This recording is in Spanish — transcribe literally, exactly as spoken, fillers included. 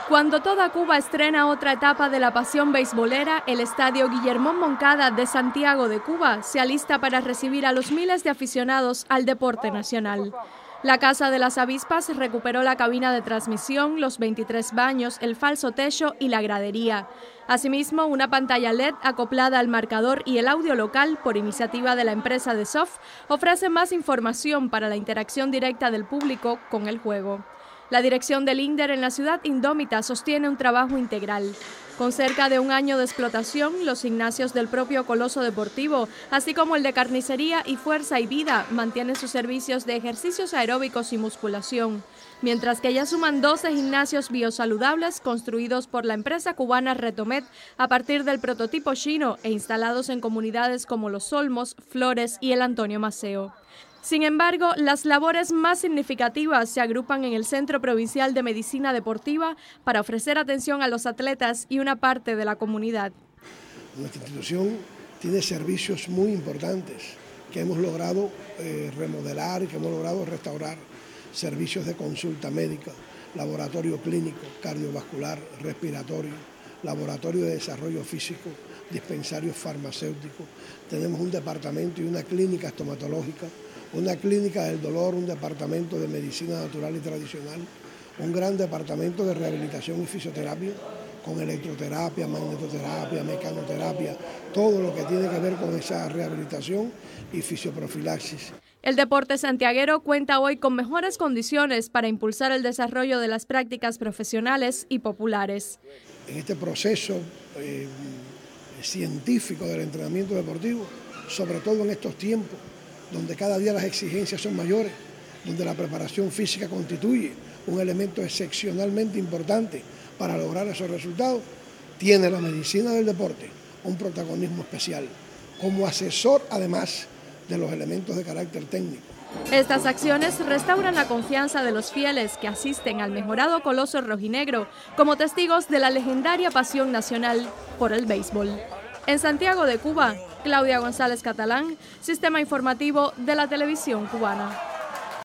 Cuando toda Cuba estrena otra etapa de la pasión beisbolera, el estadio Guillermón Moncada de Santiago de Cuba se alista para recibir a los miles de aficionados al deporte nacional. La Casa de las Avispas recuperó la cabina de transmisión, los veintitrés baños, el falso techo y la gradería. Asimismo, una pantalla L E D acoplada al marcador y el audio local, por iniciativa de la empresa de Soft, ofrece más información para la interacción directa del público con el juego. La dirección del INDER en la ciudad indómita sostiene un trabajo integral. Con cerca de un año de explotación, los gimnasios del propio Coloso Deportivo, así como el de Carnicería y Fuerza y Vida, mantienen sus servicios de ejercicios aeróbicos y musculación, mientras que ya suman doce gimnasios biosaludables construidos por la empresa cubana Retomed a partir del prototipo chino e instalados en comunidades como Los Olmos, Flores y el Antonio Maceo. Sin embargo, las labores más significativas se agrupan en el Centro Provincial de Medicina Deportiva para ofrecer atención a los atletas y una parte de la comunidad. Nuestra institución tiene servicios muy importantes que hemos logrado eh, remodelar y que hemos logrado restaurar. Servicios de consulta médica, laboratorio clínico, cardiovascular, respiratorio, laboratorio de desarrollo físico, dispensarios farmacéuticos. Tenemos un departamento y una clínica estomatológica, una clínica del dolor, un departamento de medicina natural y tradicional, un gran departamento de rehabilitación y fisioterapia, con electroterapia, magnetoterapia, mecanoterapia, todo lo que tiene que ver con esa rehabilitación y fisioprofilaxis. El deporte santiaguero cuenta hoy con mejores condiciones para impulsar el desarrollo de las prácticas profesionales y populares. En este proceso eh, científico del entrenamiento deportivo, sobre todo en estos tiempos, donde cada día las exigencias son mayores, donde la preparación física constituye un elemento excepcionalmente importante para lograr esos resultados, tiene la medicina del deporte un protagonismo especial, como asesor además de los elementos de carácter técnico. Estas acciones restauran la confianza de los fieles que asisten al mejorado Coloso Rojinegro como testigos de la legendaria pasión nacional por el béisbol. En Santiago de Cuba, Claudia González Catalán, Sistema Informativo de la Televisión Cubana.